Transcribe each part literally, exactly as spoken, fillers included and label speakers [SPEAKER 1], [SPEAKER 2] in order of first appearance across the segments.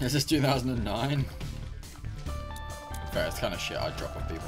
[SPEAKER 1] Is this two thousand nine? Fair, it's kind of shit I'd drop on people.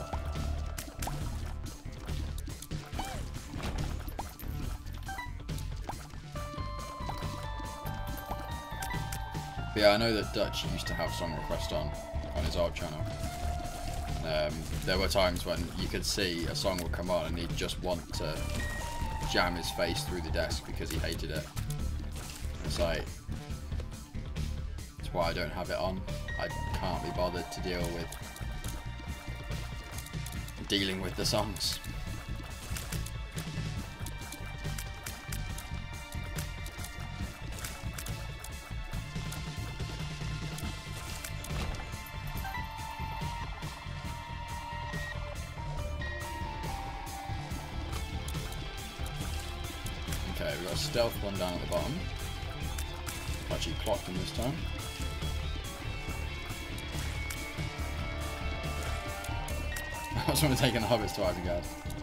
[SPEAKER 1] But yeah, I know that Dutch used to have Song Request on, on his old channel. Um, there were times when you could see a song would come on and he'd just want to jam his face through the desk because he hated it. It's like, that's why I don't have it on. I can't be bothered to deal with dealing with the songs. Okay, we've got a stealth one down at the bottom. Actually clocked him this time. I was going to take in the hobbits to Isengard.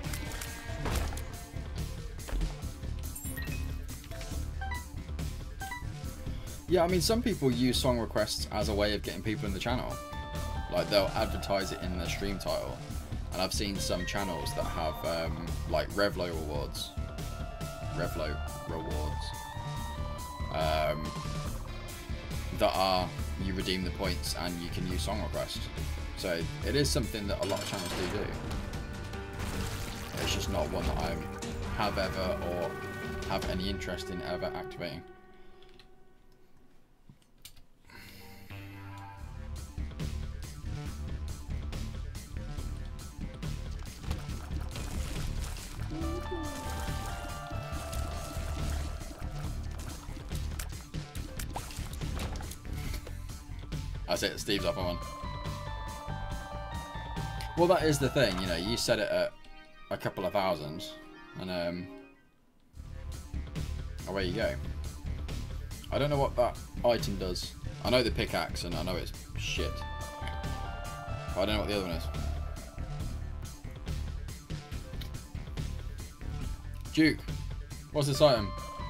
[SPEAKER 1] Yeah, I mean, some people use song requests as a way of getting people in the channel. Like, they'll advertise it in their stream title. And I've seen some channels that have, um, like, Revlo rewards. Revlo rewards. Um, that are, you redeem the points and you can use song requests. So it is something that a lot of channels do do. It's just not one that I have ever or have any interest in ever activating. That's it, Steve's up on one. Well, that is the thing, you know, you set it at a couple of thousand, and um, away you go. I don't know what that item does. I know the pickaxe, and I know it's shit. But I don't know what the other one is. Duke, what's this item?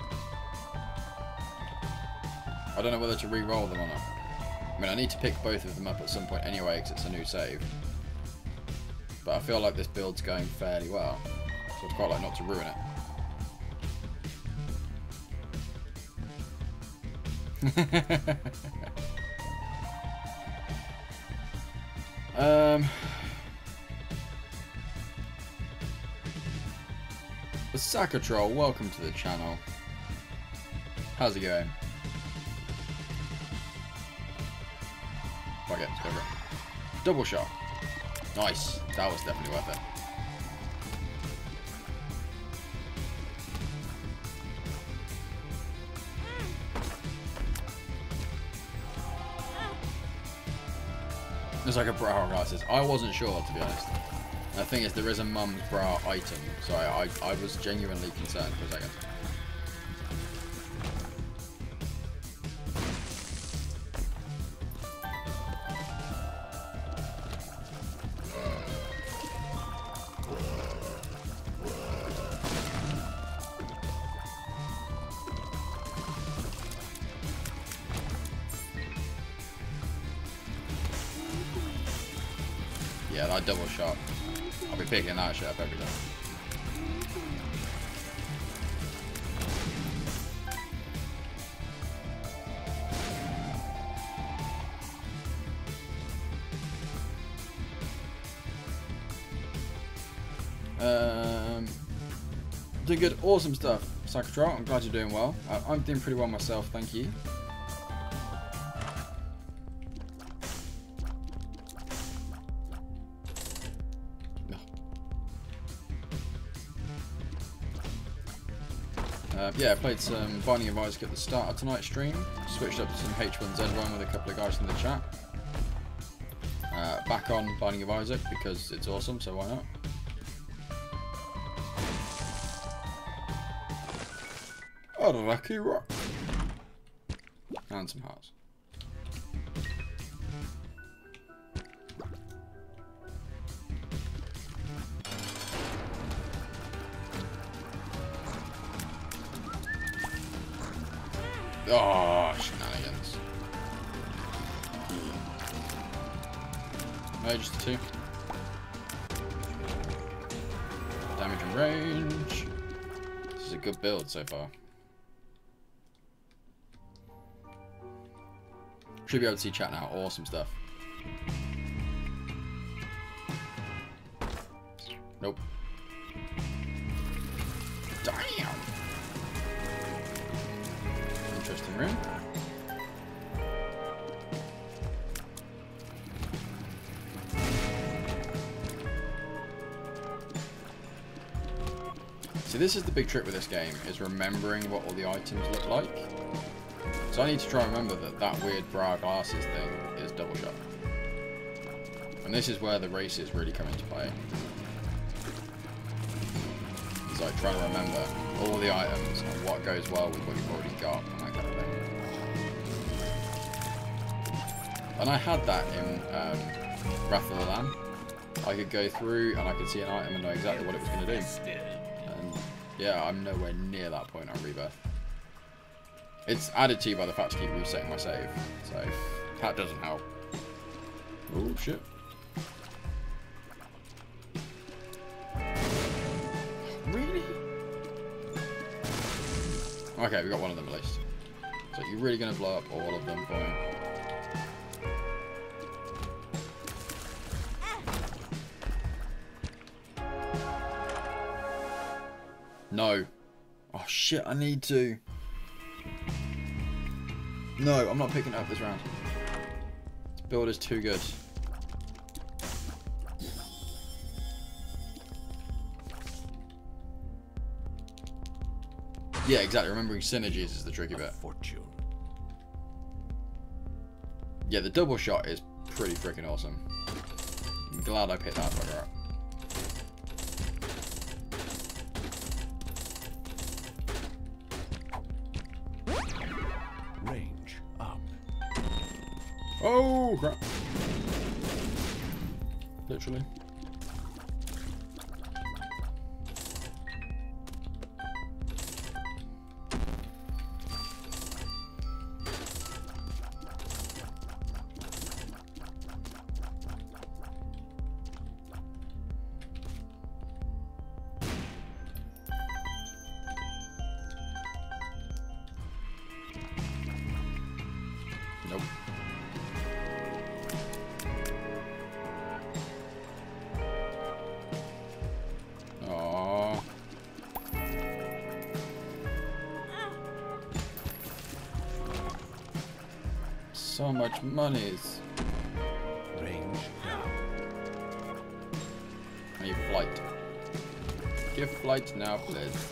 [SPEAKER 1] I don't know whether to re-roll them or not. I mean, I need to pick both of them up at some point anyway, because it's a new save. But I feel like this build's going fairly well, so I'd quite like not to ruin it. um, the Saka Troll, welcome to the channel. How's it going? Fuck it, let's go for it. Double shot. Nice. That was definitely worth it. There's like a bra glasses. I wasn't sure, to be honest. And the thing is, there is a mum's bra item, so I, I, I was genuinely concerned for a second. Yeah, that double shot. I'll be picking that shit up every time. Um, doing good, awesome stuff, Psychotrol. I'm glad you're doing well. Uh, I'm doing pretty well myself, thank you. Uh, yeah, I played some Binding of Isaac at the start of tonight's stream. Switched up to some H one Z one with a couple of guys in the chat. Uh, back on Binding of Isaac because it's awesome, so why not? Oh, lucky rock. And some hearts. Oh, shenanigans. No, just the two. Damage and range. This is a good build so far. Should be able to see chat now. Awesome stuff. Nope. Damn. Interesting room. See, this is the big trick with this game, is remembering what all the items look like. So I need to try and remember that that weird bra glasses thing is double shot. And this is where the races really come into play. It's like trying to remember all the items and what goes well with what you've already got and that kind of thing. And I had that in um, Wrath of the Lamb. I could go through and I could see an item and know exactly what it was going to do. And yeah, I'm nowhere near that point on Rebirth. It's added to you by the fact to keep resetting my save, so that doesn't help. Oh shit. Really? Okay, we got one of them at least. So you're really gonna blow up all of them for me? No. Oh shit, I need to. No, I'm not picking it up this round. This build is too good. Yeah, exactly. Remembering synergies is the tricky bit.
[SPEAKER 2] Fortune.
[SPEAKER 1] Yeah, the double shot is pretty freaking awesome. I'm glad I picked that fucker up.
[SPEAKER 2] Range up.
[SPEAKER 1] Oh crap! Literally. Nope. Aww. So much monies.
[SPEAKER 2] Range down.
[SPEAKER 1] I need flight. Give flight now, please.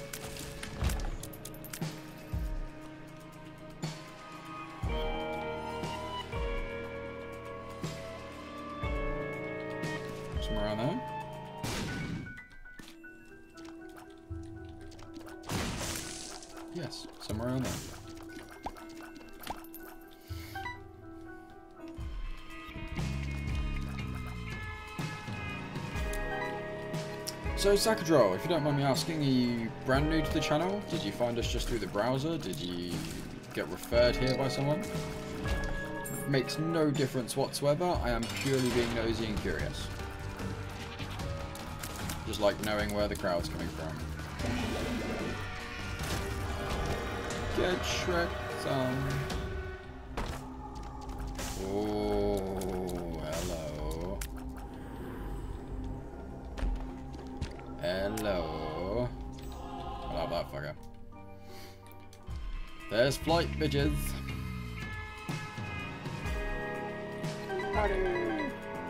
[SPEAKER 1] Somewhere around there. Yes, somewhere around there. So, Sakadro, if you don't mind me asking, are you brand new to the channel? Did you find us just through the browser? Did you get referred here by someone? Makes no difference whatsoever. I am purely being nosy and curious. Just like knowing where the crowd's coming from. Get Shrek some. Oh, hello. Hello. I'll have that fucker. There's flight, bitches. Howdy.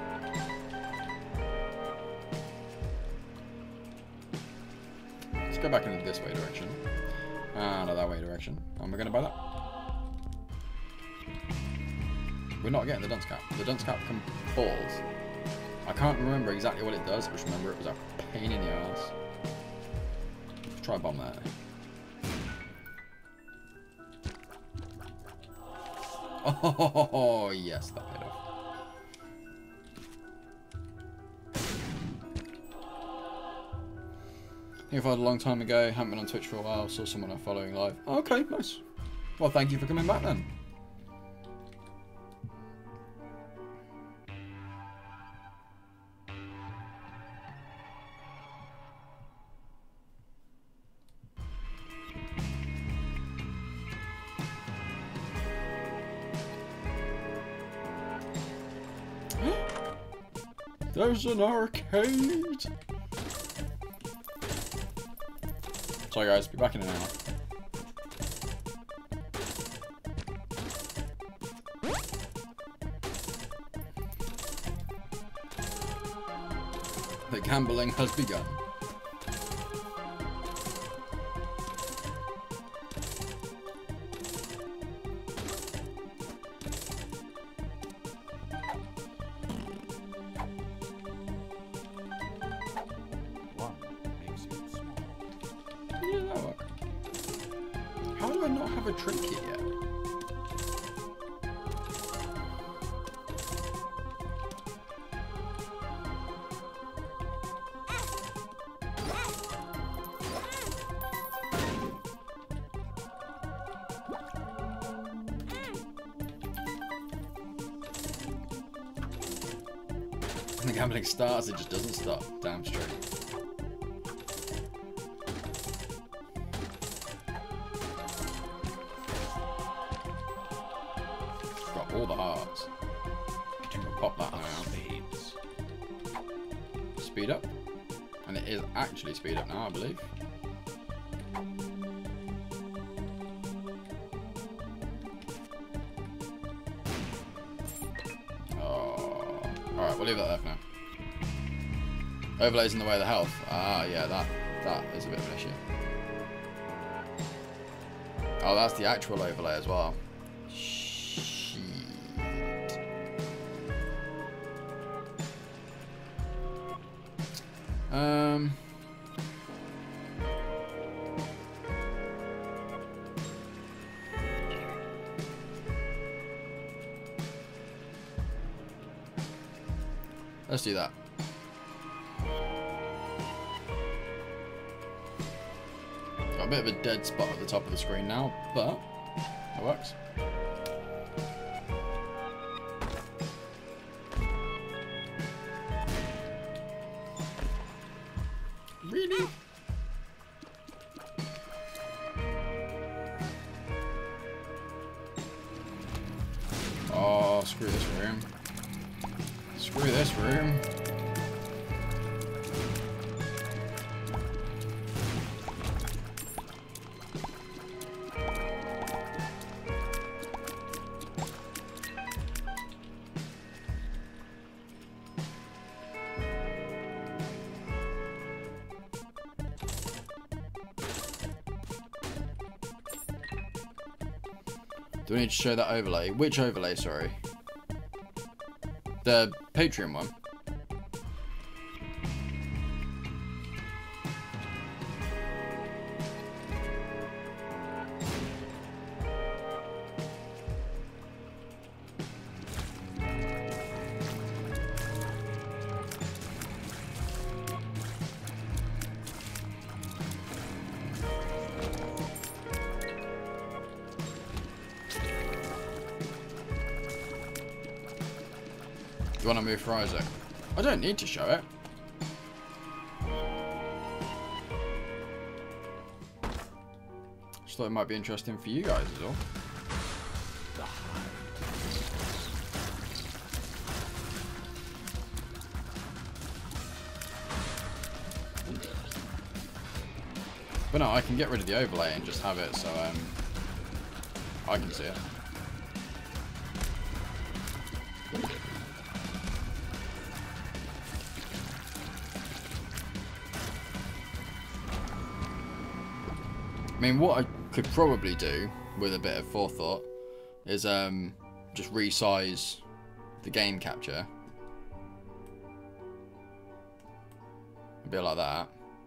[SPEAKER 1] Let's go back into this way direction. Ah, not that way direction. And we're gonna buy that. We're not getting the dunce cap. The dunce cap can pause. I can't remember exactly what it does, but just remember it was a pain in the ass. Let's try a bomb there. Oh, yes, that paid off. I think I followed a long time ago, haven't been on Twitch for a while, saw someone I'm following live. Oh, okay, nice. Well, thank you for coming back then. There's an arcade! Sorry guys, be back in an hour. The gambling has begun.
[SPEAKER 2] One makes it small.
[SPEAKER 1] How did that work? How do I not have a trinket yet? When the gambling starts, it just doesn't stop. Damn straight. Got all the hearts. We'll pop that now.
[SPEAKER 2] Spades.
[SPEAKER 1] Speed up. And it is actually speed up now, I believe. Oh. Alright, we'll leave that there for now. Overlay's in the way of the health. Ah, yeah, that that is a bit of an issue. Oh, that's the actual overlay as well. Shit. Um. Let's do that. Got a bit of a dead spot at the top of the screen now, but it works. Really? Oh, screw this room. Screw this room. Do we need to show that overlay? Which overlay, sorry? The Patreon one. You want to move for Isaac? I don't need to show it. Just thought it might be interesting for you guys as well. But no, I can get rid of the overlay and just have it so um, I can see it. I mean, what I could probably do with a bit of forethought is um, just resize the game capture. A bit like that.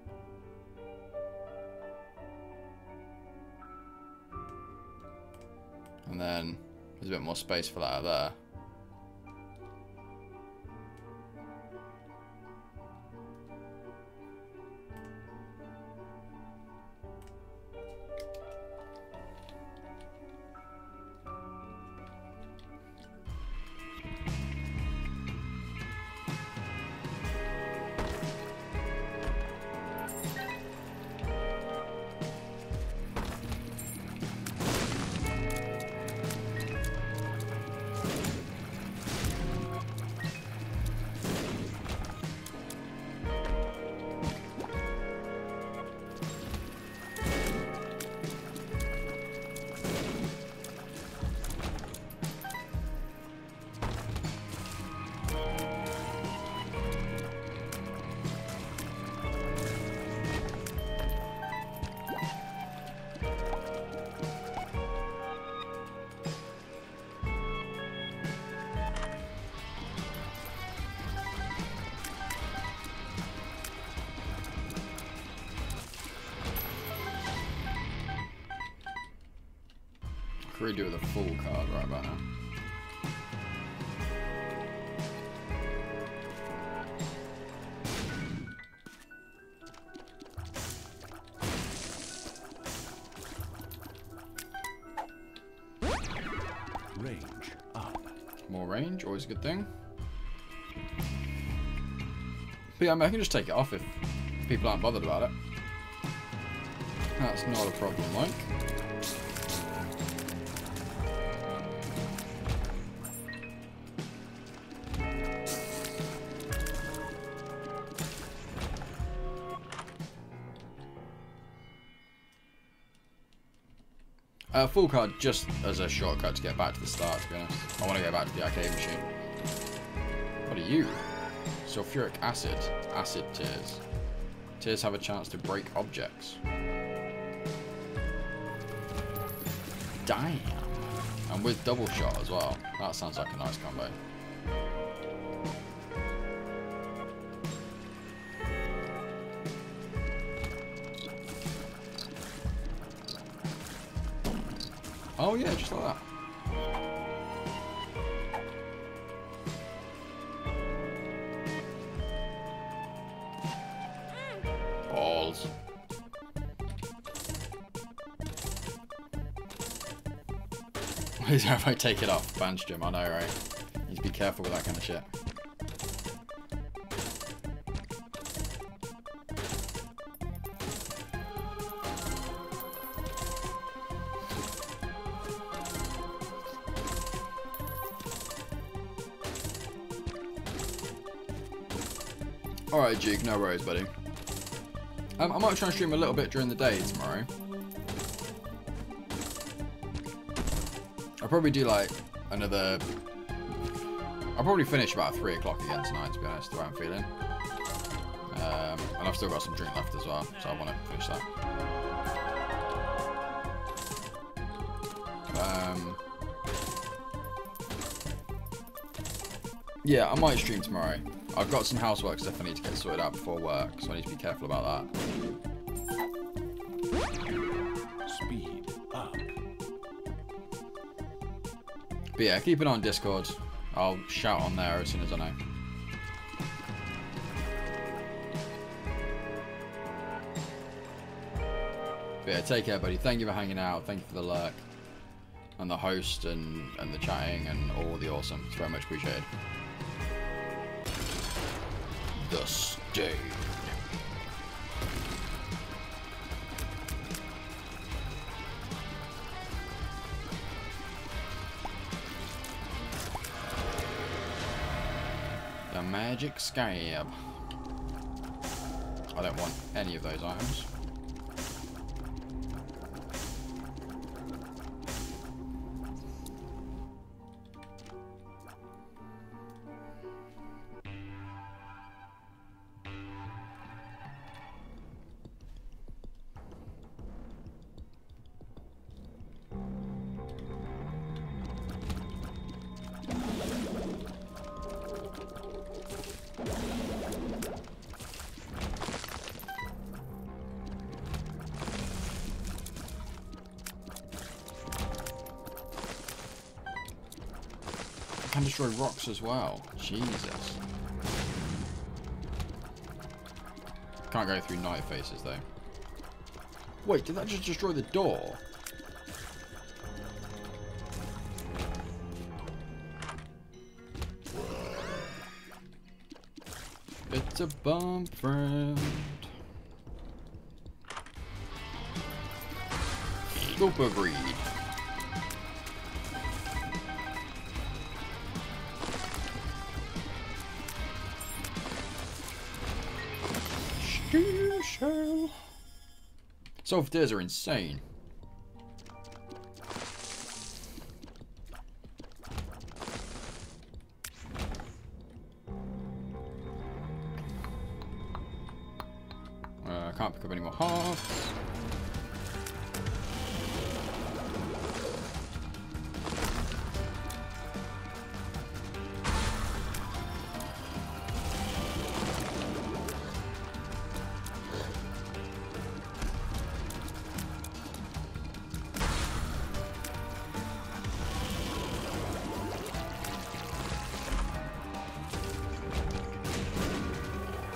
[SPEAKER 1] And then there's a bit more space for that out there. probably do with a full card right about now.
[SPEAKER 2] Range up.
[SPEAKER 1] More range, always a good thing. But yeah, I mean, I can just take it off if people aren't bothered about it. That's not a problem, like. Uh, full card just as a shortcut to get back to the start, to be honest. I want to get back to the arcade machine. What are you? Sulfuric acid. Acid tears. Tears have a chance to break objects. Damn. And with double shot as well. That sounds like a nice combo. Oh yeah, just like that. Balls. If I take it off, Banch Jim, I know, right? You need to be careful with that kind of shit. Alright, Jig, no worries, buddy. Um, I might try and stream a little bit during the day tomorrow. I'll probably do like another... I'll probably finish about three o'clock again tonight, to be honest, the way I'm feeling. Um, and I've still got some drink left as well, so I want to finish that. Um, yeah, I might stream tomorrow. I've got some housework stuff I need to get sorted out before work, so I need to be careful about that.
[SPEAKER 2] Speed up.
[SPEAKER 1] But yeah, keep it on Discord. I'll shout on there as soon as I know. But yeah, take care, buddy. Thank you for hanging out. Thank you for the lurk. And the host and, and the chatting and all the awesome. It's very much appreciated. The Stain. The Magic Scab. I don't want any of those items. Can destroy rocks as well. Jesus. Can't go through night faces though. Wait, did that just destroy the door? It's a bomb, friend. Super greed. Shell. Soft tears are insane. Uh, can't pick up any more hearts.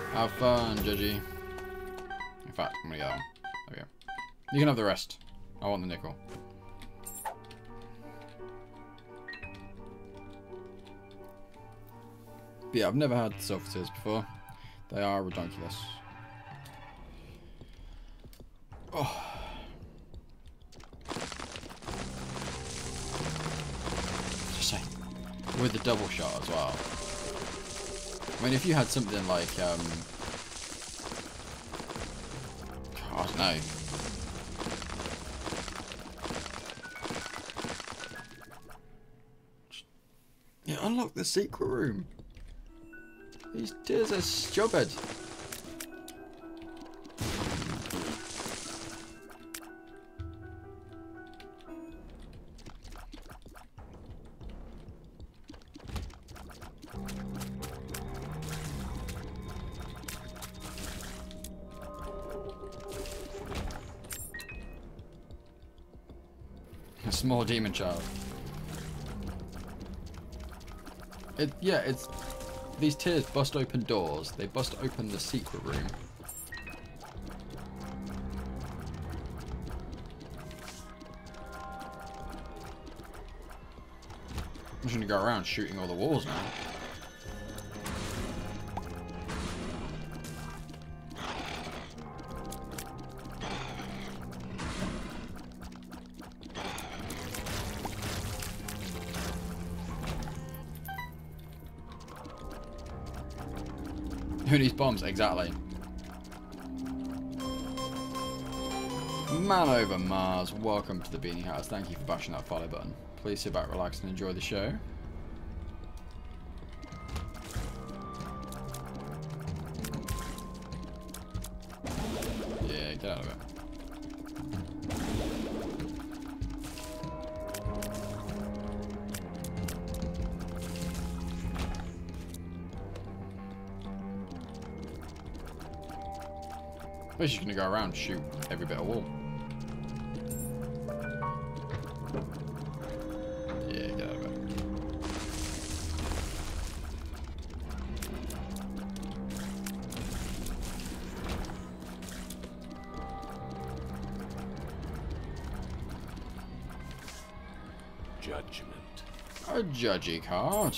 [SPEAKER 1] Have fun, Judgy. In fact, I'm gonna get that one. There we go. You can have the rest. I want the nickel. But yeah, I've never had sulfur tears before. They are ridiculous. Oh. Just say, with the double shot as well. I mean, if you had something like, um, I don't know. Yeah, unlock the secret room. These tears are stupid. A small demon child. It, yeah, it's... These tears bust open doors. They bust open the secret room. I'm just gonna go around shooting all the walls now. Who needs bombs? Exactly. Man over Mars, welcome to the Beanie House. Thank you for bashing that follow button. Please sit back, relax, and enjoy the show. Yeah, get out of it. We're just gonna go around and shoot every bit of wall. Yeah, get out of it.
[SPEAKER 2] Judgment.
[SPEAKER 1] A judgy card.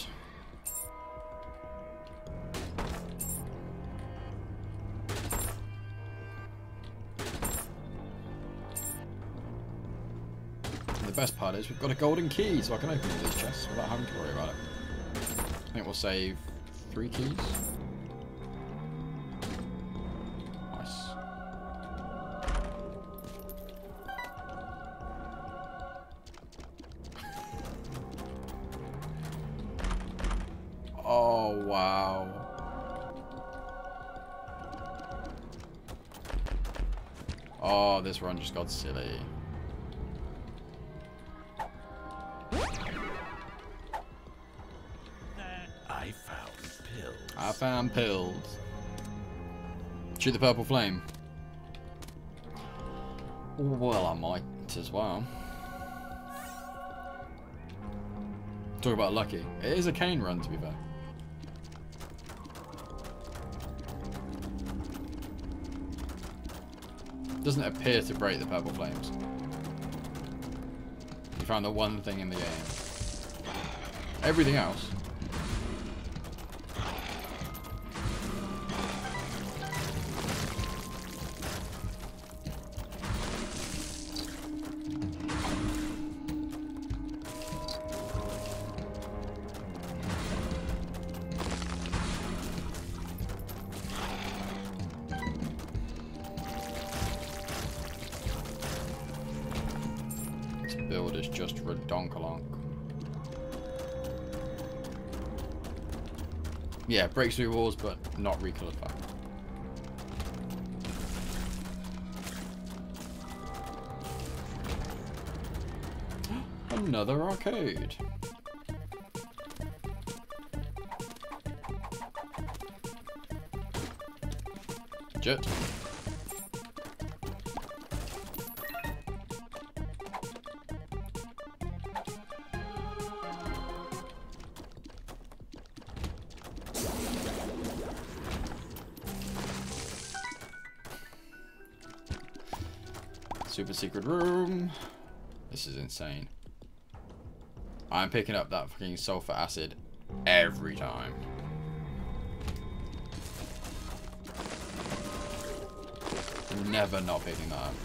[SPEAKER 1] The best part is we've got a golden key, so I can open all these chests without having to worry about it. I think we'll save three keys. Nice. Oh, wow. Oh, this run just got silly.
[SPEAKER 2] I found pills.
[SPEAKER 1] I found pills. Shoot the purple flame. Well, I might as well. Talk about lucky. It is a cane run, to be fair. Doesn't appear to break the purple flames. You found the one thing in the game. Everything else. Build is just redonkalonk. Yeah, breaks through walls, but not recolored back. Another arcade. Jet. Super secret room. This is insane. I'm picking up that fucking sulfur acid every time. Never not picking that up.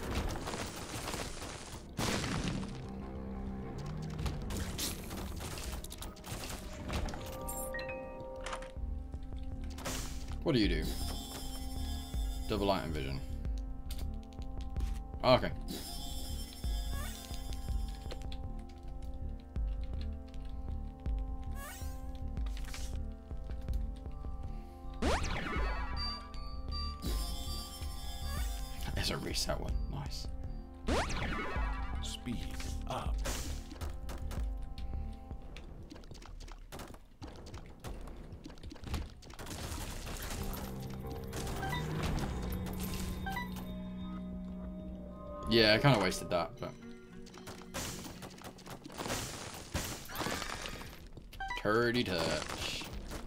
[SPEAKER 1] What do you do? Double light and vision. Oh, okay. There's a reset one. Nice.
[SPEAKER 2] Speed up.
[SPEAKER 1] Yeah, I kind of wasted that, but... Turdy touch.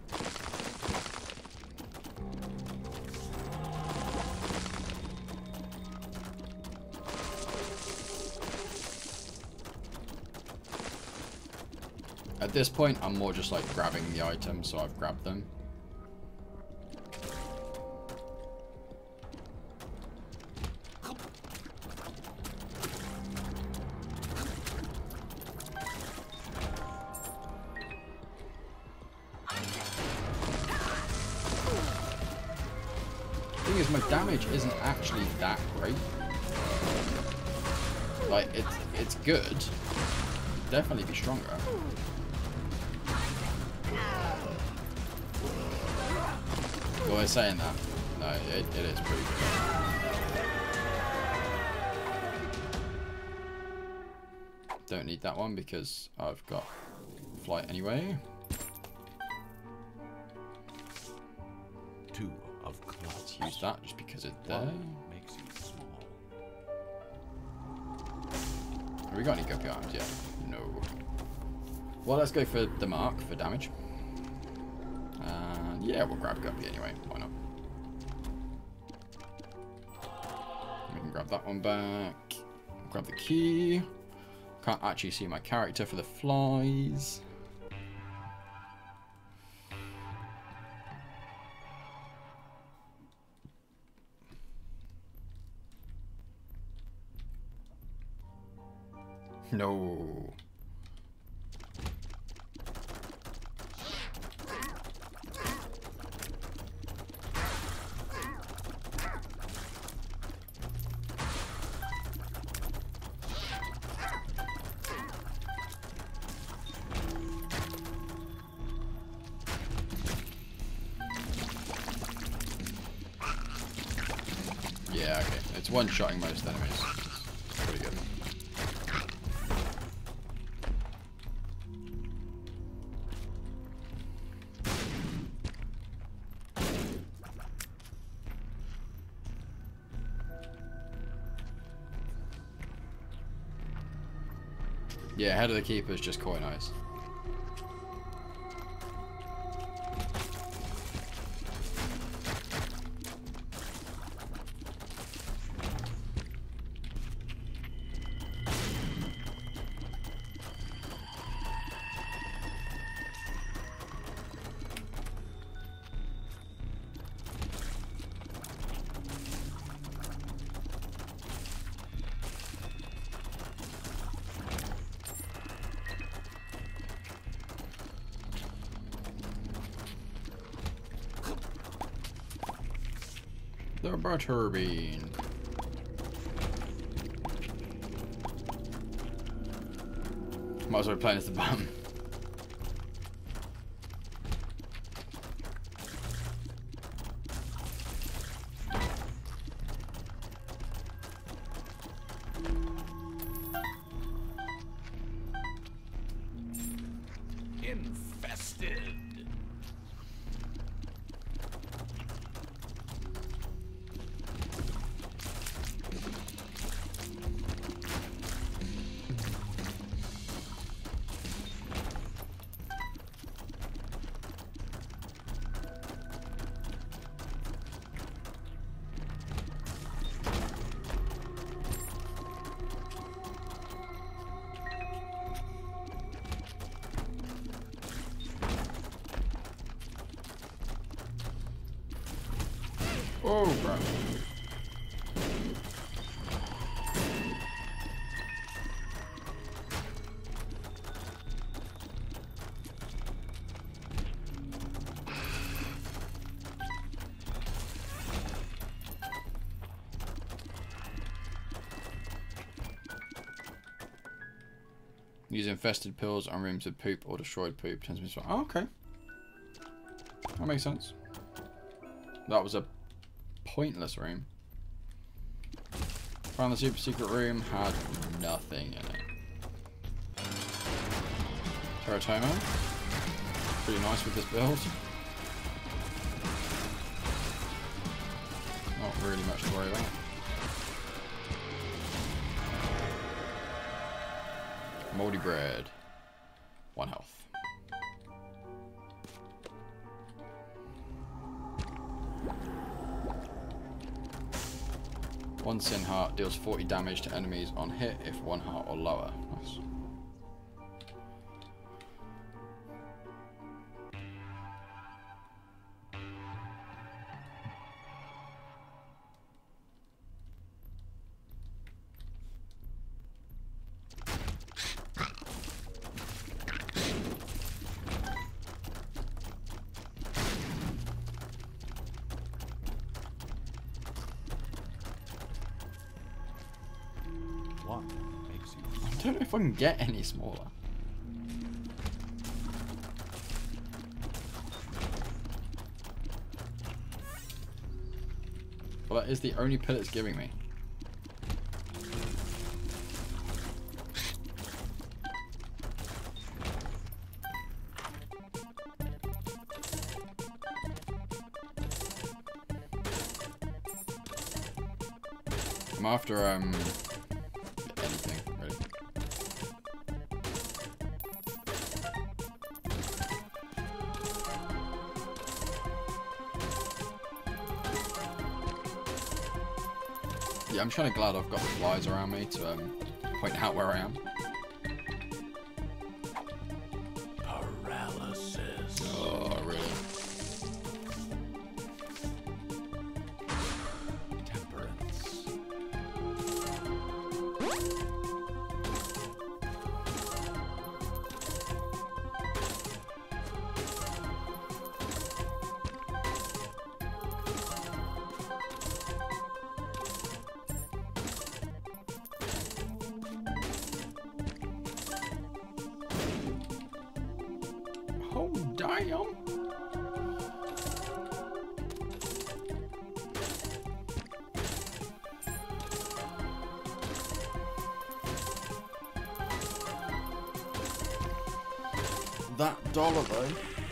[SPEAKER 1] At this point, I'm more just like grabbing the items, so I've grabbed them. Thing is, my damage isn't actually that great. Like, it's it's good. Definitely be stronger. Well, we're saying that. No, it, it is pretty good. Don't need that one because I've got flight anyway.
[SPEAKER 2] Two of clubs.
[SPEAKER 1] Let's use that just because it's there.
[SPEAKER 2] One makes you small.
[SPEAKER 1] Have we got any guppy arms yet? No. Well, let's go for the mark for damage. And yeah, we'll grab guppy anyway. Why not? We can grab that one back. Grab the key. Can't actually see my character for the flies. No. Yeah, okay. It's one-shotting most enemies. Pretty good. Yeah, Head of the Keeper is just quite nice. The Butterbean. Might as well be playing as the bum.
[SPEAKER 2] Infested.
[SPEAKER 1] Oh, crap. Use infested pills on rooms with poop or destroyed poop. Oh, okay. That makes sense. That was a pointless room. Found the super secret room, had nothing in it. Teratoma. Pretty nice with this build. Not really much to worry about. Moldy bread. One health. One sin heart deals forty damage to enemies on hit if one heart or lower. Nice.
[SPEAKER 2] Makes you
[SPEAKER 1] I don't know if I can get any smaller. Well, that is the only pill it's giving me. I'm after, um... anything, really. Yeah, I'm kind of glad I've got the flies around me to um, point out where I am.
[SPEAKER 2] paralysis.
[SPEAKER 1] Oh, really?
[SPEAKER 2] Temperance.
[SPEAKER 1] Oh, damn! That dollar, though.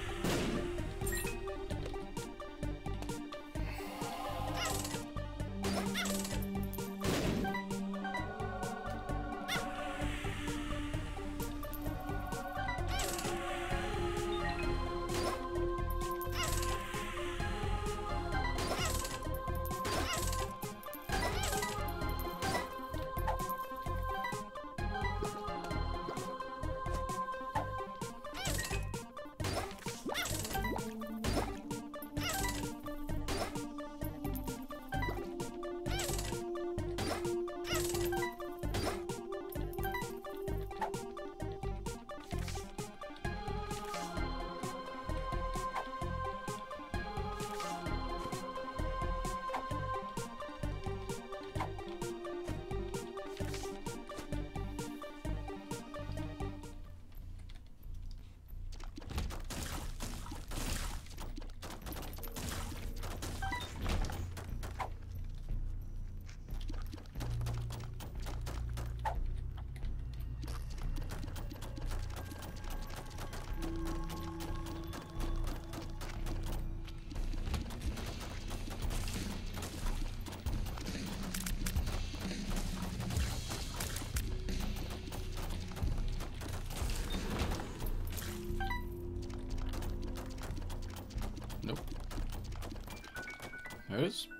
[SPEAKER 1] Nope. There it is.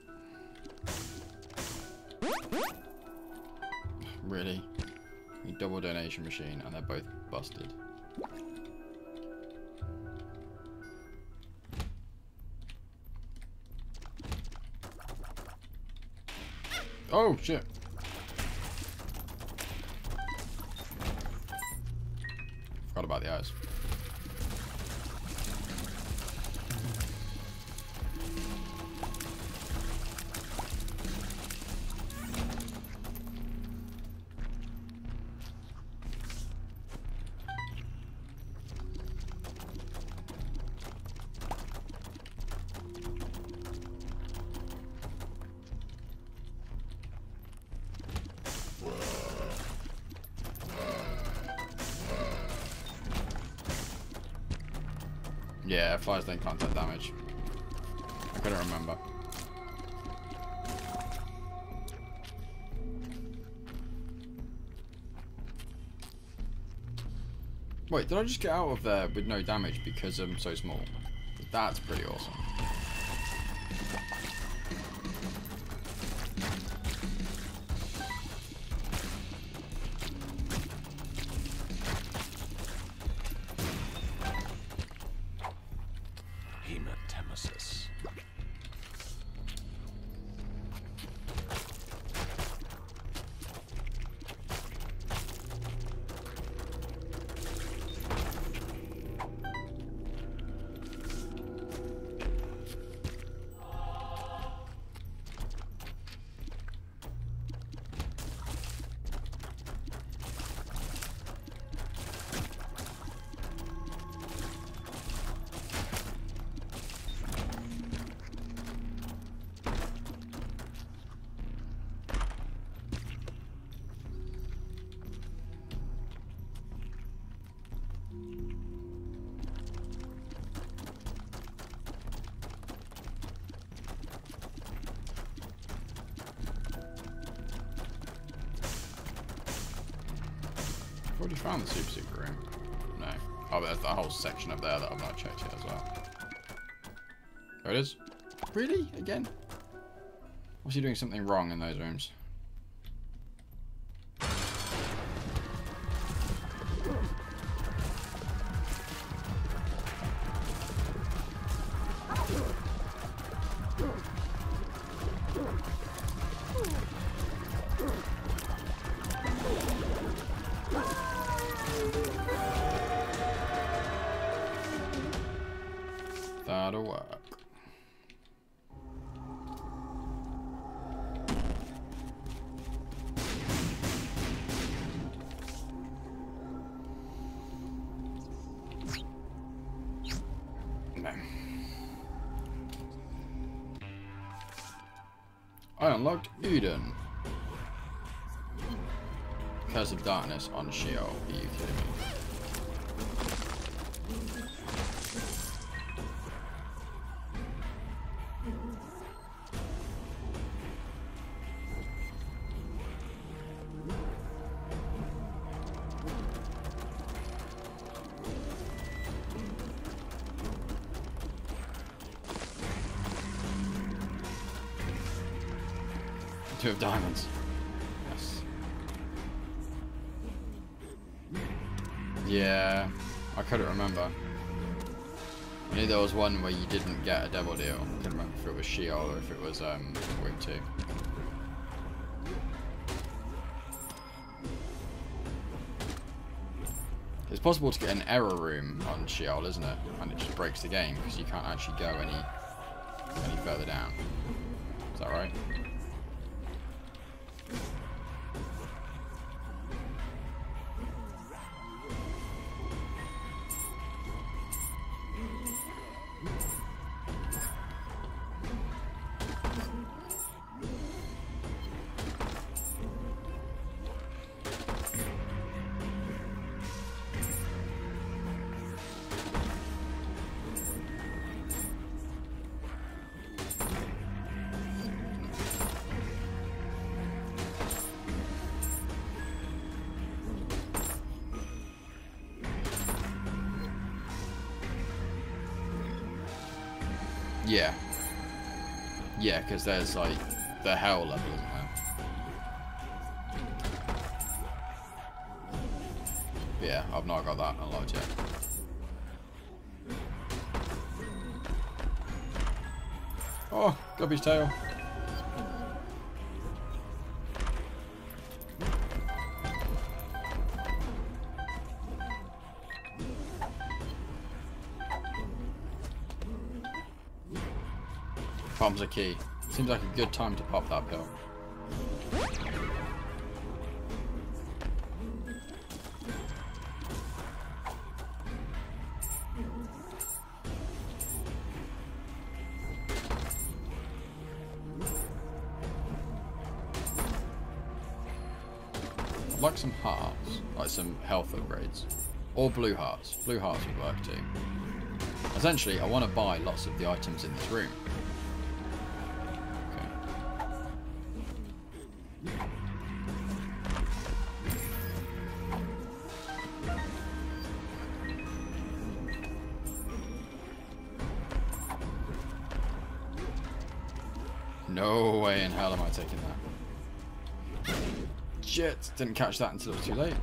[SPEAKER 1] Really? A double donation machine and they're both busted. Oh, shit. Forgot about the eyes. Yeah, flies don't contact damage. I couldn't remember. Wait, did I just get out of there with no damage because I'm so small? That's pretty awesome.
[SPEAKER 2] Hematemesis.
[SPEAKER 1] I've already found the super secret room. No. Oh, there's that whole section up there that I've not checked yet as well. There it is. Really? Again? Was he doing something wrong in those rooms? That'll work. No. I unlocked Eden. Curse of Darkness on Sheol. Are you kidding me? Two of diamonds. Yes. Yeah, I couldn't remember. I knew there was one where you didn't get a devil deal. I couldn't remember if it was Sheol or if it was um, Wing two. It's possible to get an error room on Sheol, isn't it? And it just breaks the game because you can't actually go any any further down. Is that right? Yeah. Yeah, because there's like the hell level, isn't there? But yeah, I've not got that unlocked yet. Oh, Guppy's tail. Bomb's a key. Seems like a good time to pop that pill. I'd like some hearts, like some health upgrades. Or blue hearts. Blue hearts would work too. Essentially, I want to buy lots of the items in this room. No way in hell am I taking that. Shit, didn't catch that until it was too late.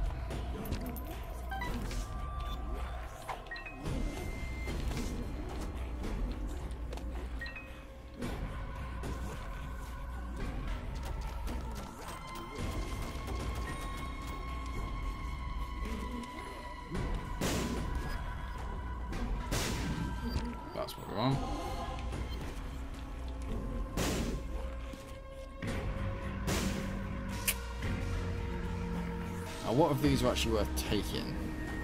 [SPEAKER 1] That's what we want. Now, what of these are actually worth taking?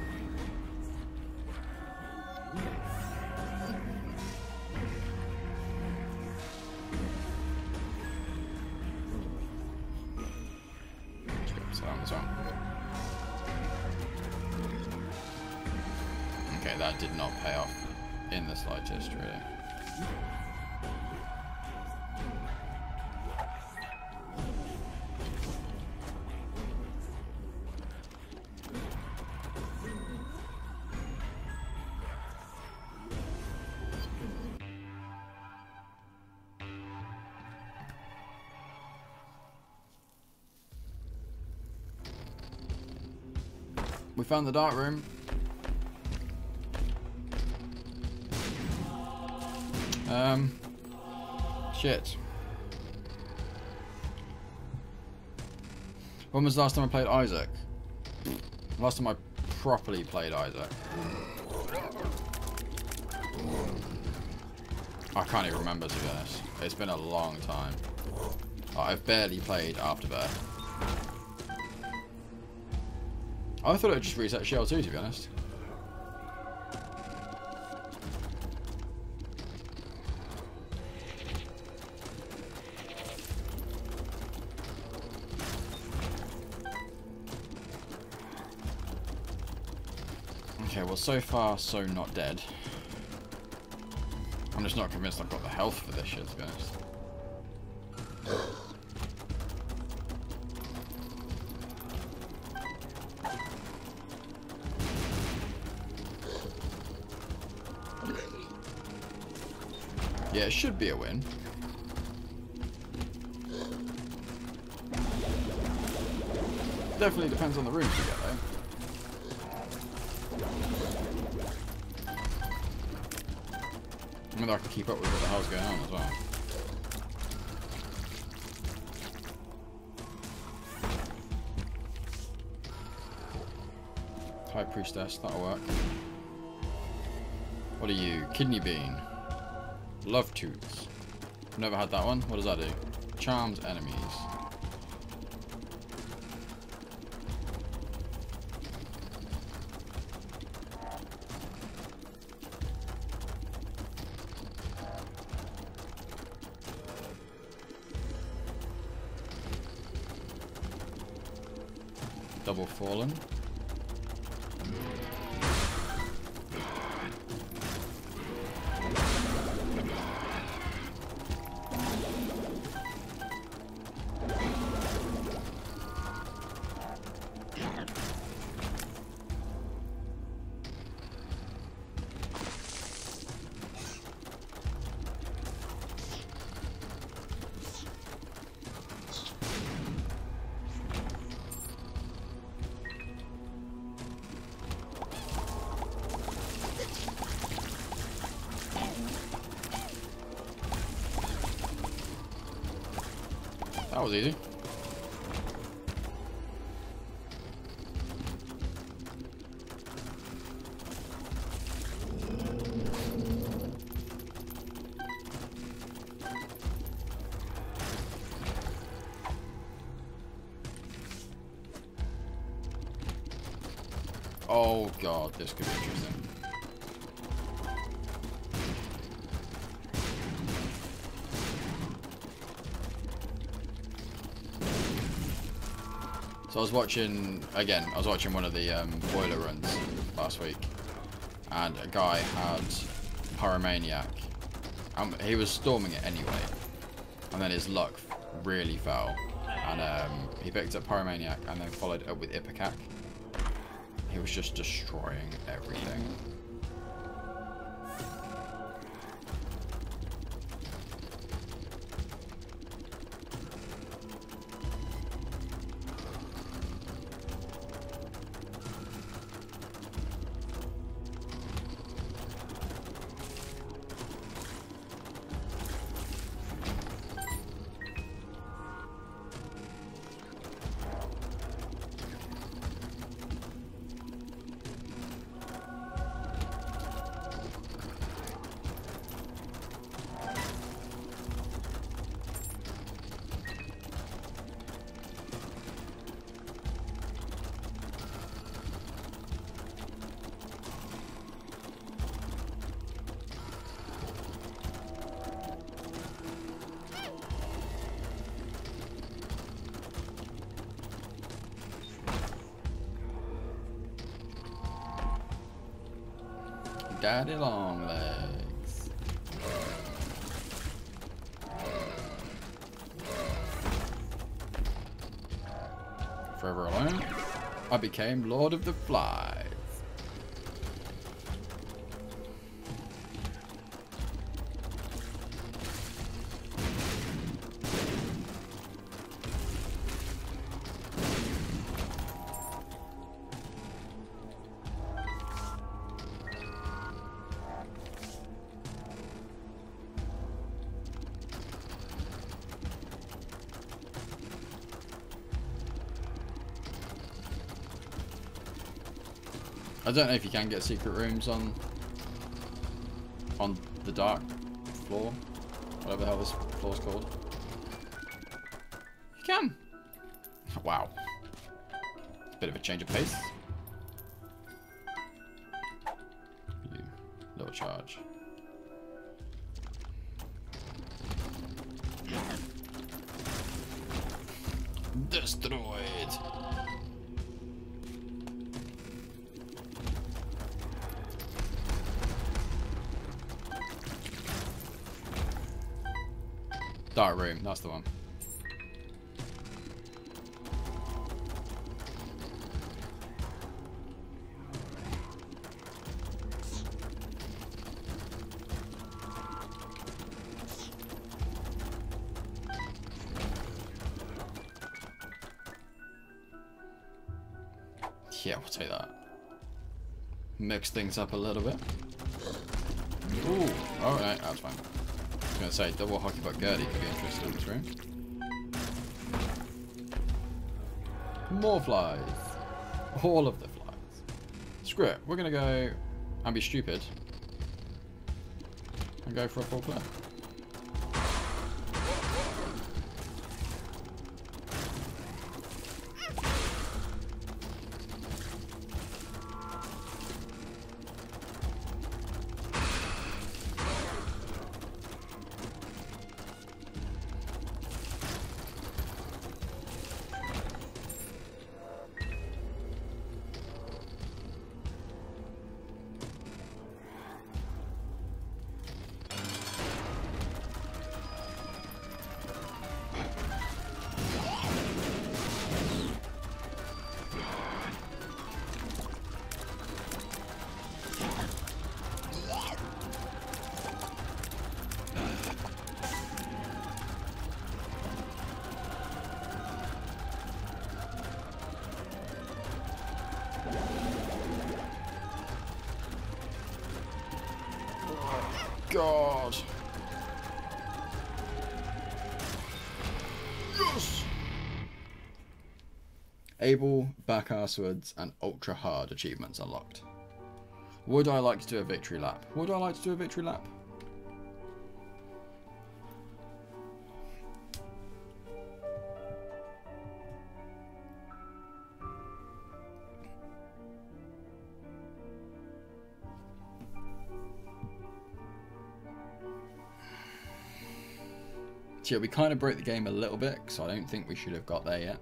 [SPEAKER 1] So on this one. Okay, that did not pay off in the slightest, really. We found the dark room. Um, shit. When was the last time I played Isaac? Last time I properly played Isaac. I can't even remember, to be honest. It's been a long time. I've barely played Afterbirth. I thought it would just reset Shell two, to be honest. Okay, well, so far, so not dead. I'm just not convinced I've got the health for this shit, to be honest. Yeah, it should be a win. Definitely depends on the rooms you get, though. I mean, I can keep up with what the hell's going on as well. High Priestess, that'll work. What are you? Kidney Bean. Love Tooths. Never had that one. What does that do? Charms enemies. Double Fallen. That was easy. Oh god, this could be interesting. So I was watching, again, I was watching one of the um, boiler runs last week, and a guy had Pyromaniac. Um, he was storming it anyway, and then his luck really fell, and um, he picked up Pyromaniac and then followed it up with Ipecac. He was just destroying everything. Daddy long legs. Forever alone, I became Lord of the Flies. I don't know if you can get secret rooms on on the dark floor, whatever the hell this floor's called. You can. Wow. Bit of a change of pace. You little charge. Destroyed. Dark room, that's the one. Yeah, we'll take that. Mix things up a little bit. Ooh, alright, that's fine. I was going to say, double hockey puck Gertie could be interesting in this room. More flies. All of the flies. Screw it. We're going to go and be stupid. And go for a full clip. God. Yes. Able, back arsewards, and ultra hard achievements unlocked. Would I like to do a victory lap? Would I like to do a victory lap? So yeah, we kind of broke the game a little bit, so I don't think we should have got there yet.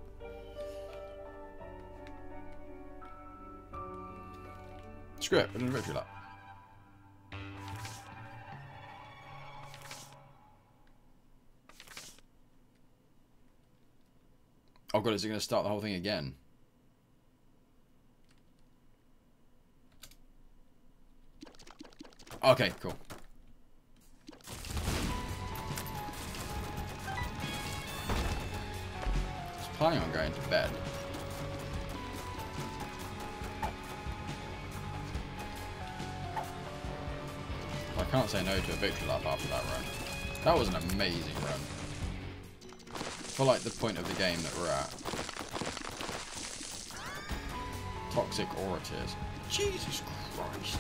[SPEAKER 1] Screw it, we're going to victory lap. Oh god, is it going to start the whole thing again? Okay, cool. I was planning on going to bed. I can't say no to a victory lap after that run. That was an amazing run. For like the point of the game that we're at. Toxic Aura Tears. Jesus Christ.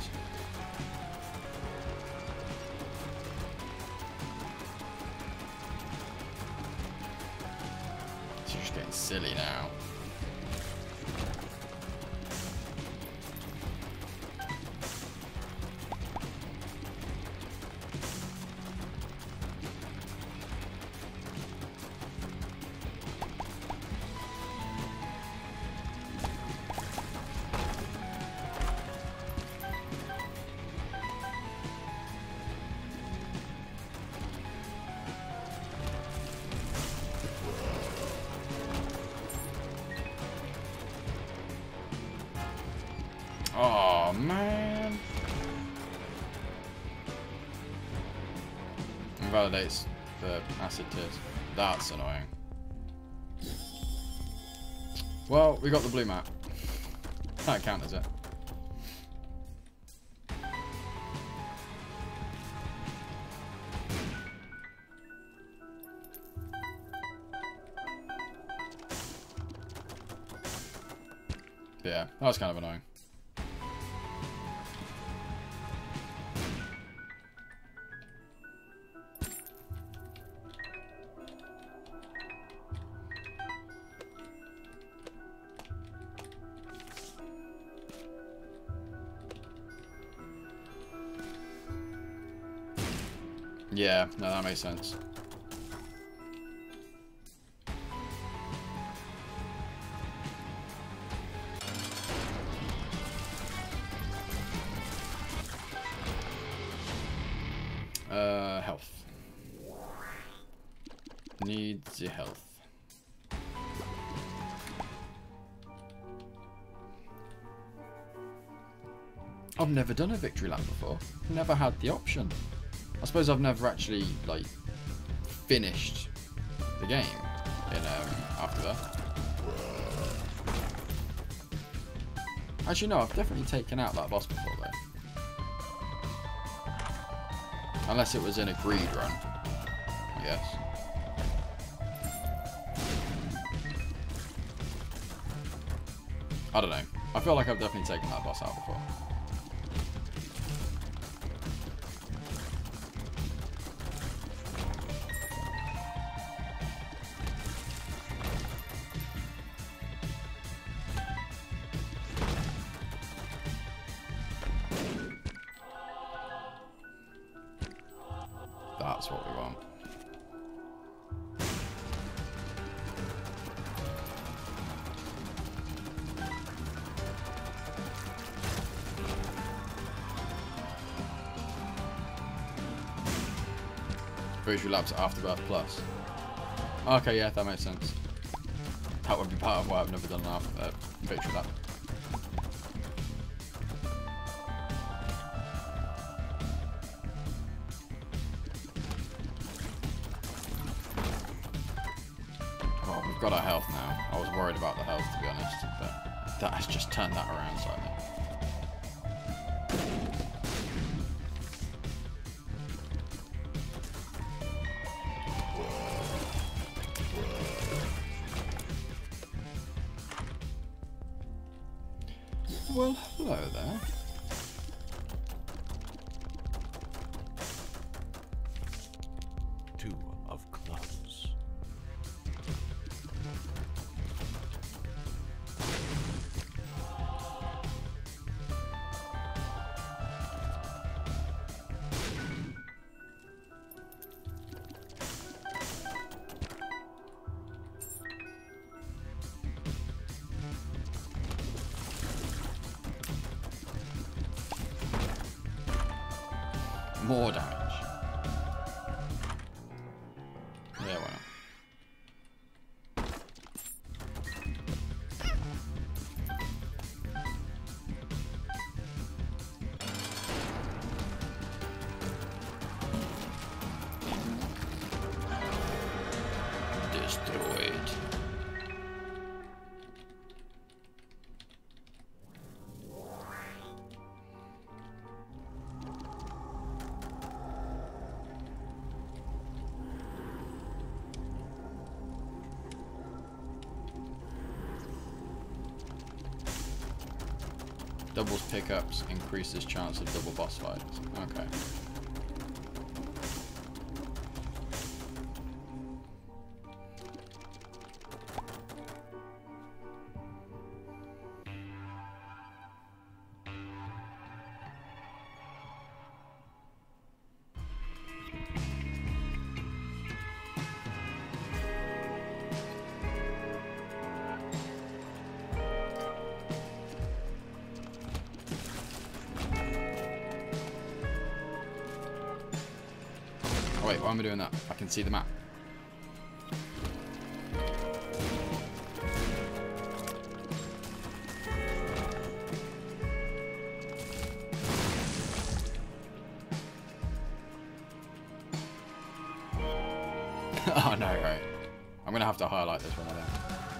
[SPEAKER 1] It's just getting silly now. Oh man. Invalidates the acid tears. That's annoying. Well, we got the blue map. That counters it. Yeah, that was kind of annoying. Yeah, no, that makes sense. Uh, health. Need the health. I've never done a victory lap before. Never had the option. I suppose I've never actually, like, finished the game in, um, after that. Actually, no, I've definitely taken out that boss before, though. Unless it was in a greed run, I guess. I don't know. I feel like I've definitely taken that boss out before. That's what we want. Victory Labs Afterbirth Plus. Okay, yeah, that makes sense. That would be part of why I've never done an after, uh, Victory Lab. Oh, we've got our health now. I was worried about the health, to be honest, but that has just turned that around slightly. Well, hello there.
[SPEAKER 2] Two of clubs.
[SPEAKER 1] more damage. Yeah, why not? Destroyed. Doubles pickups increases chance of double boss fights. Okay. Oh wait, why am I doing that? I can see the map. Oh no, right. I'm gonna have to highlight this one, I think.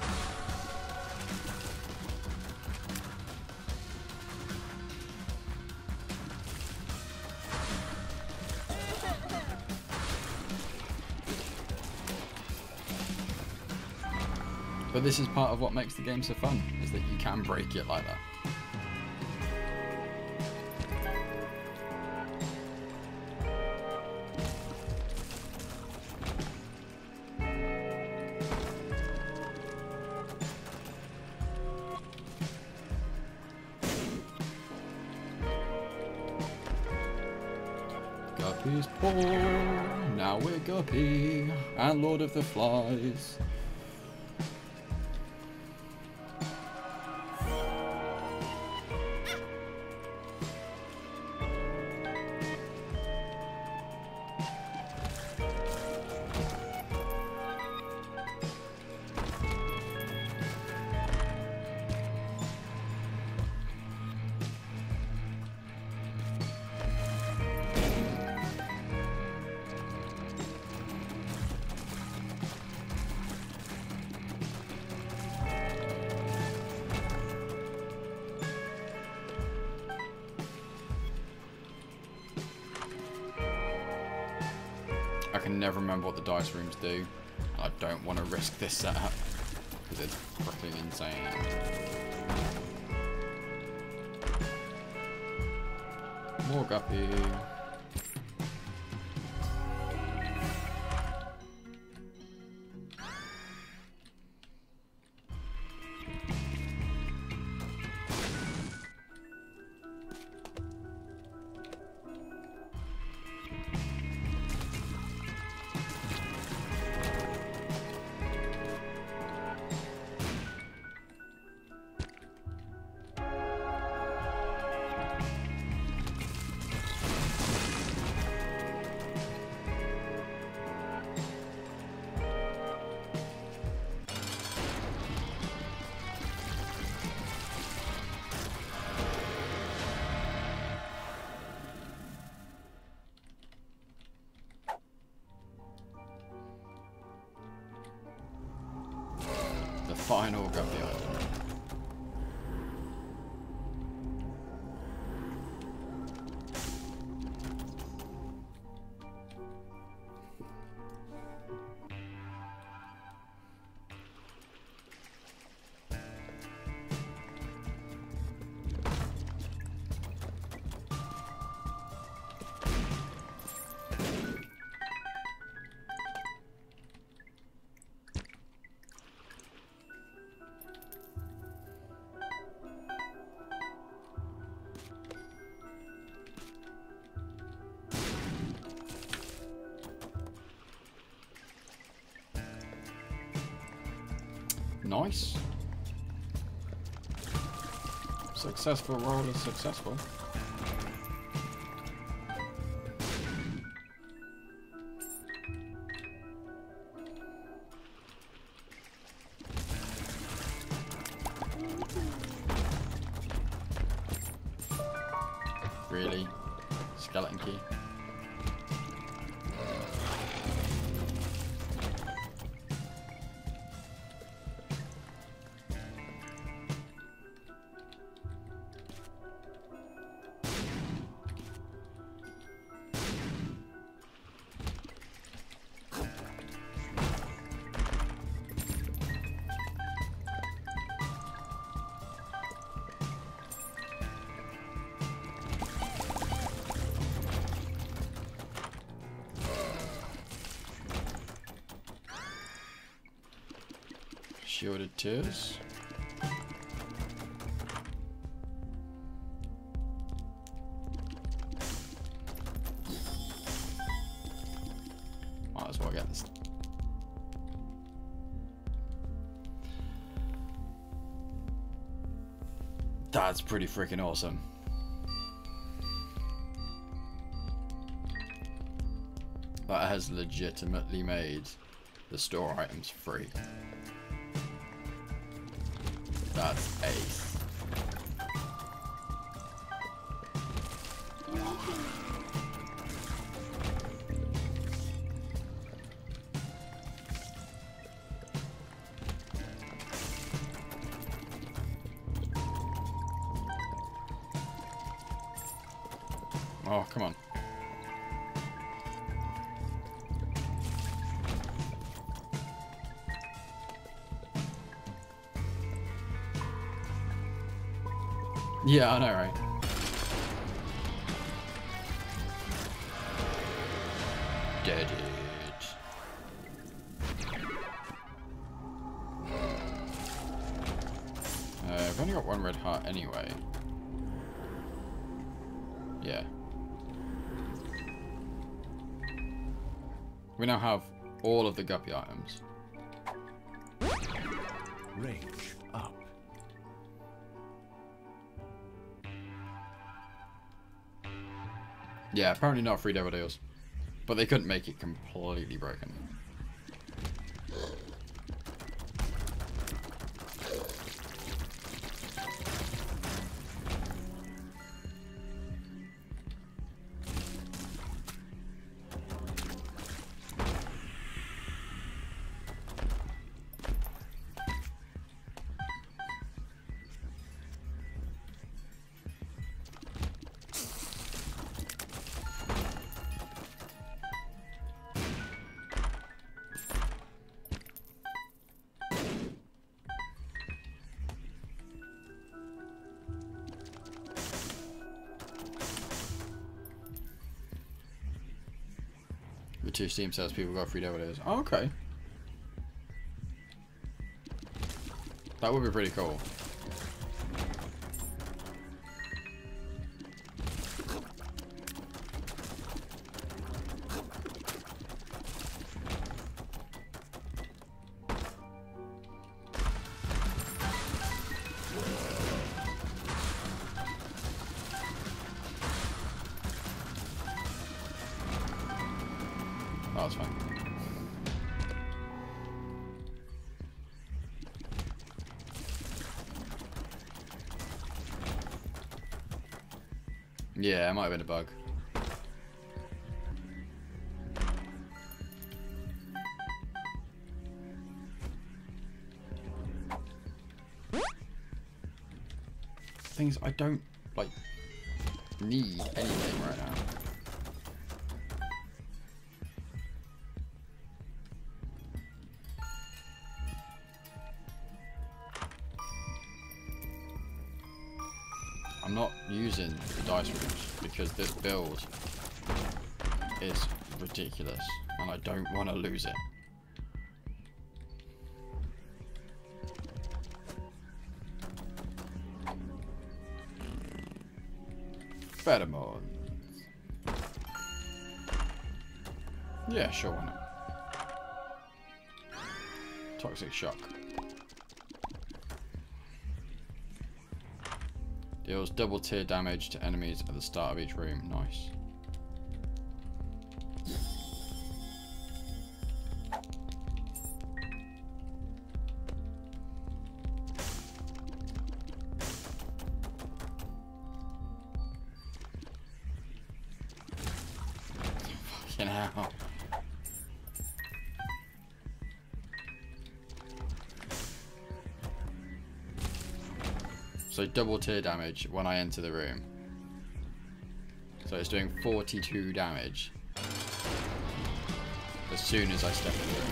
[SPEAKER 1] But this is part of what makes the game so fun, is that you can break it like that. Guppy's poor, now we're Guppy, and Lord of the Flies. I can never remember what the dice rooms do. I don't want to risk this setup because it's freaking insane. More Guppy. Final Guppy Island. Nice. Successful roll is successful. Really? Skeleton key? Shielded tears. Might as well get this. That's pretty freaking awesome. That has legitimately made the store items free. That's ace. Oh, come on. Yeah, I know, right? Dead it. Uh, I've only got one red heart anyway. Yeah. We now have all of the guppy items.
[SPEAKER 2] Range up.
[SPEAKER 1] Yeah, apparently not free devil deals. But they couldn't make it completely broken. The two Steam sales people got free devil deals. Oh, okay. That would be pretty cool. Oh, that's fine. Yeah, it might have been a bug. Things I don't, like, need anything right now. I'm not using the dice rooms because this build is ridiculous and I don't want to lose it. Pheromones. Yeah, sure, why not? Toxic shock. Deals double tier damage to enemies at the start of each room. Nice. Fucking hell. So double tier damage when I enter the room. So it's doing forty-two damage as soon as I step in the room.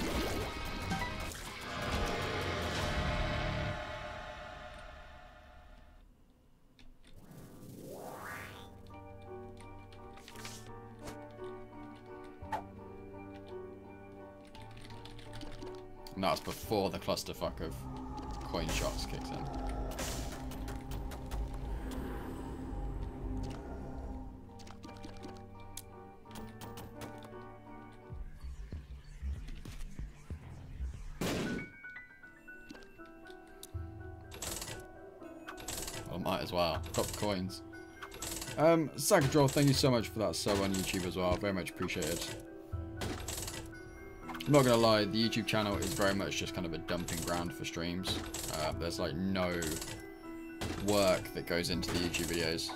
[SPEAKER 1] And that's before the clusterfuck of coin shots kicks in. Well, might as well. Drop the coins. Um, Sakadrol, thank you so much for that sub on YouTube as well. Very much appreciated. I'm not gonna lie, the YouTube channel is very much just kind of a dumping ground for streams. Uh, there's like no work that goes into the YouTube videos.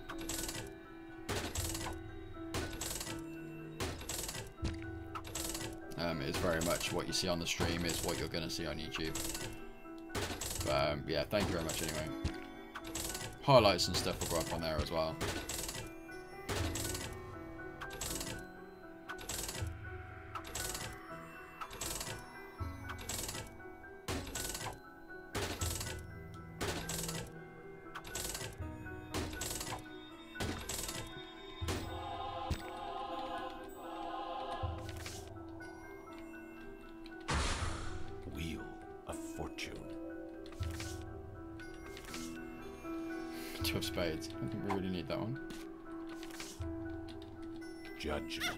[SPEAKER 1] Um, it's very much what you see on the stream is what you're gonna see on YouTube. But, um, yeah, thank you very much anyway. Highlights and stuff will go up on there as well. Two of spades. I don't think we really need that one.
[SPEAKER 2] Judgment.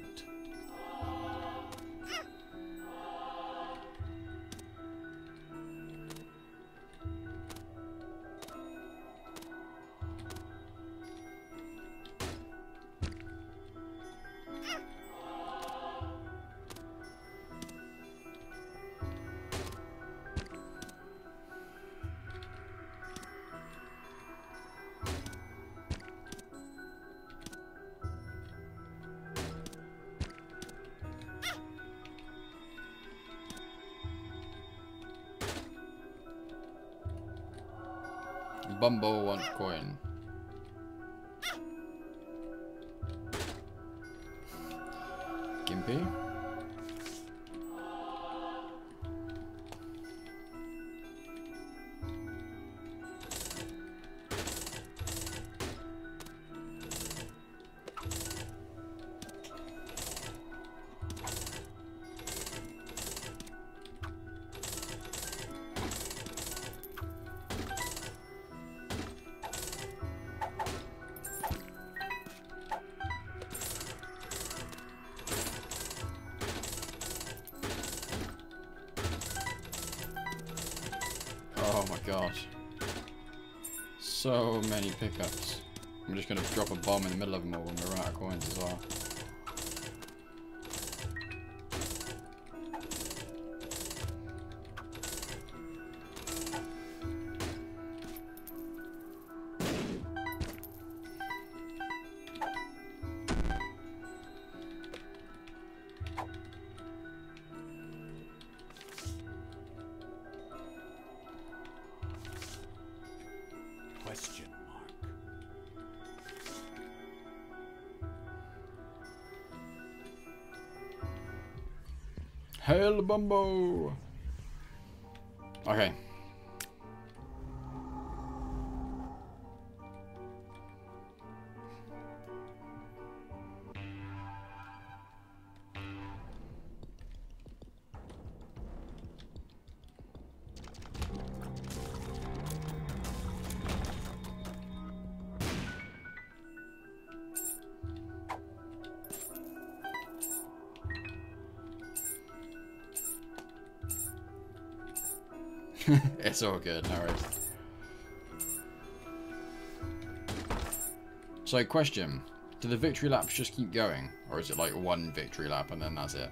[SPEAKER 1] Bumbo wants coin. Gimpy. Oh my gosh. So many pickups. I'm just going to drop a bomb in the middle of them all when we run out of coins as well.
[SPEAKER 2] Question mark.
[SPEAKER 1] Hail Bumbo! Okay. It's all good, no worries. So, question. Do the victory laps just keep going? Or is it like one victory lap and then that's it?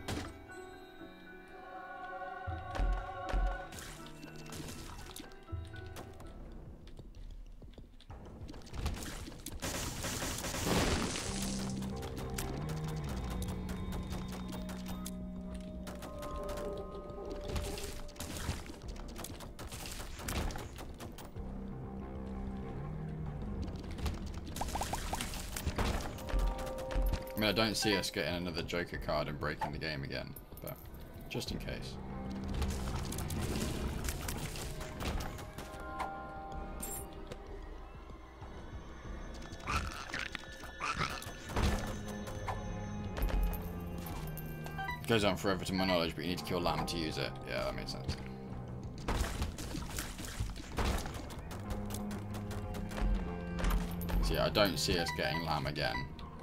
[SPEAKER 1] mean, I don't see us getting another Joker card and breaking the game again, but just in case. It goes on forever to my knowledge, but you need to kill Lamb to use it. Yeah, that makes sense. So yeah, I don't see us getting Lamb again.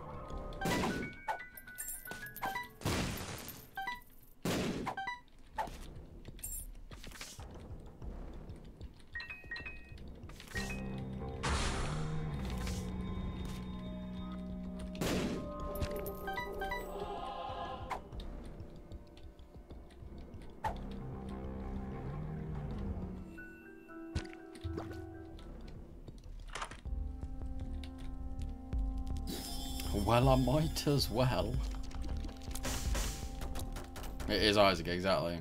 [SPEAKER 1] Well, I might as well. It is Isaac, exactly.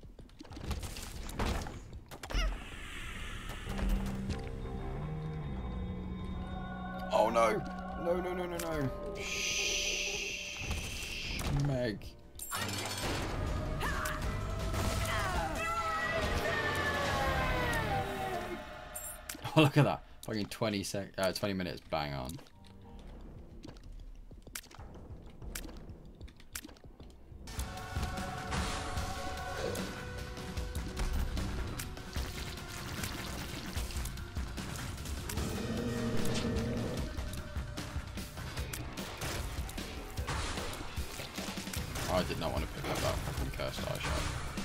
[SPEAKER 1] Oh no! No, no, no, no, no. Shh. Meg. Oh, look at that. Fucking twenty sec uh, twenty minutes bang on. I did not want to pick up that fucking cursed eye shot.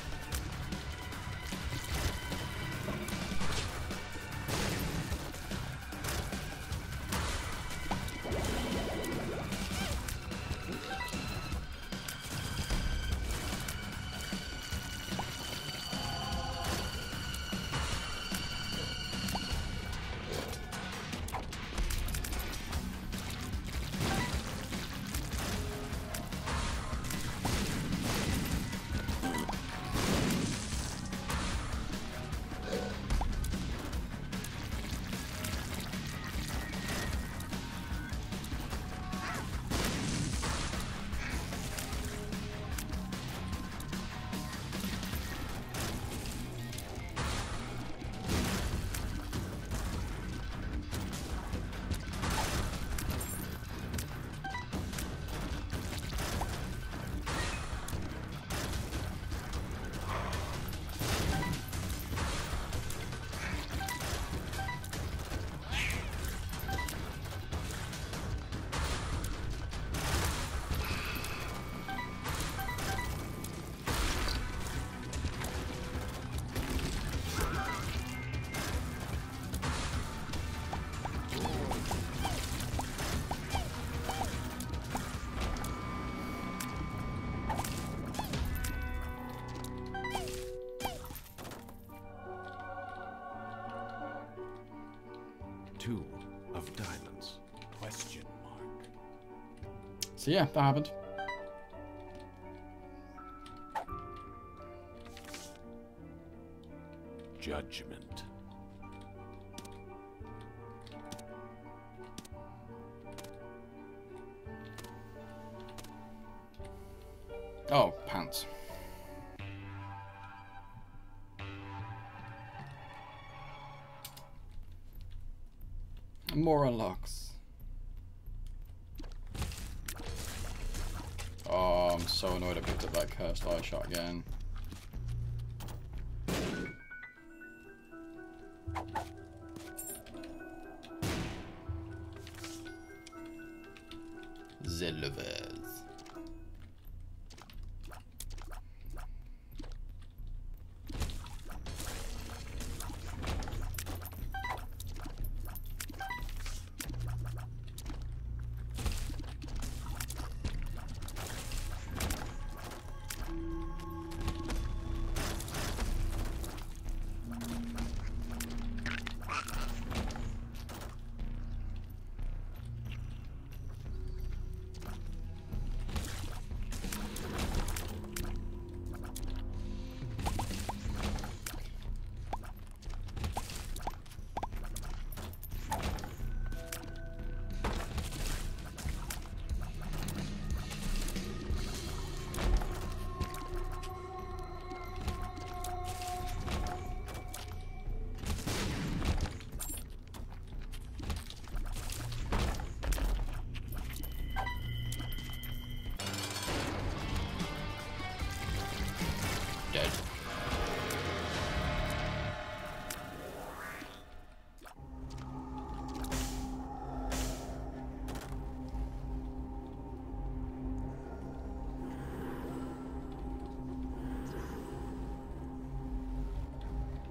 [SPEAKER 2] Two of diamonds. Question mark.
[SPEAKER 1] So yeah, that happened.
[SPEAKER 2] Judgment.
[SPEAKER 1] Oh, pants. More unlocks. Oh, I'm so annoyed I picked up that cursed eye shot again. Zelvez.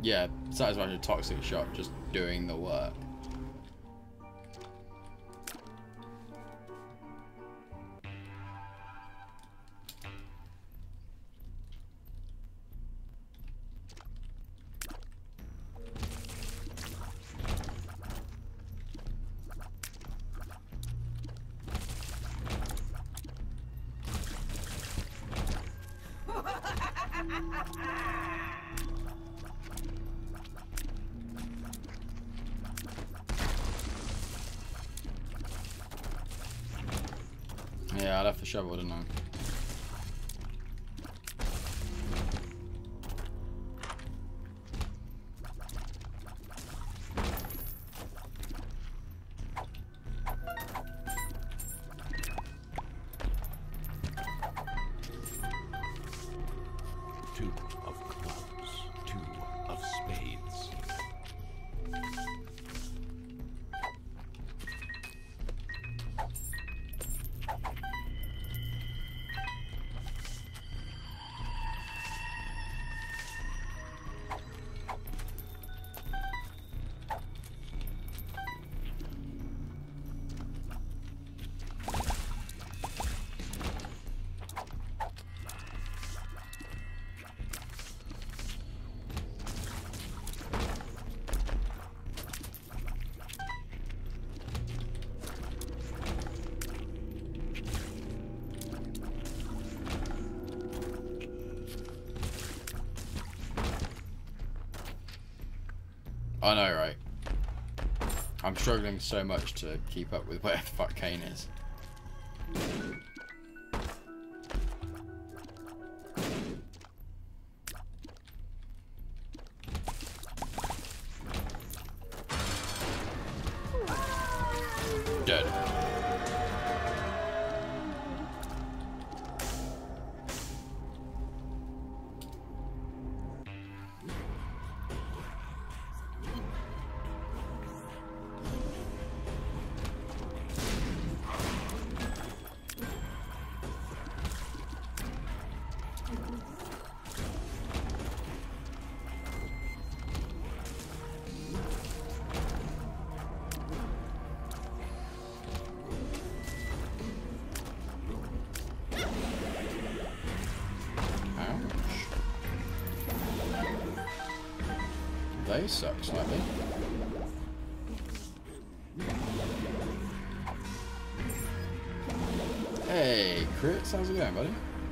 [SPEAKER 1] Yeah, satisfaction of toxic shock, just doing the work. Yeah, I left the shovel, didn't I?
[SPEAKER 2] Two of clubs, two of spades.
[SPEAKER 1] I know, right? I'm struggling so much to keep up with where the fuck Kane is. Dead. They suck slightly. Hey, Crits, how's it going, buddy?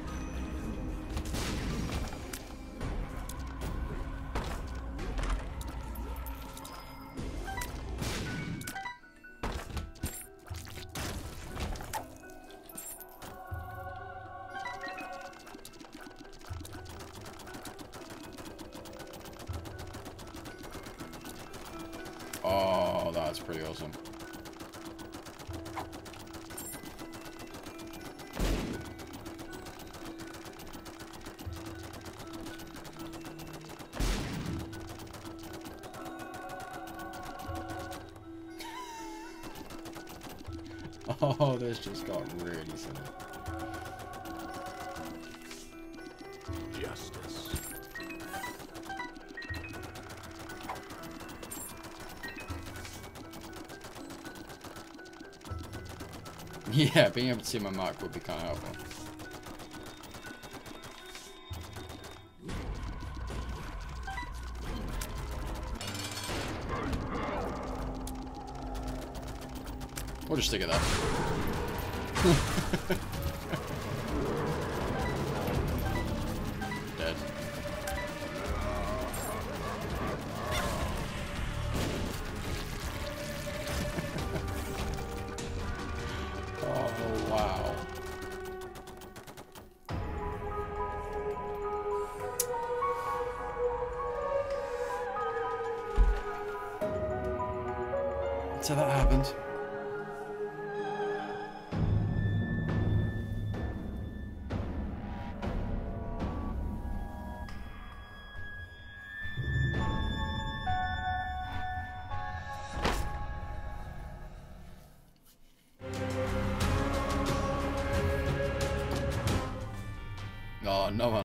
[SPEAKER 1] Oh, that's pretty awesome. Oh, this just got really silly.
[SPEAKER 2] Justice.
[SPEAKER 1] Yeah, being able to see my mark would be kind of helpful. We'll just stick it there. Dead. Oh, wow. So that happened. Oh, no one.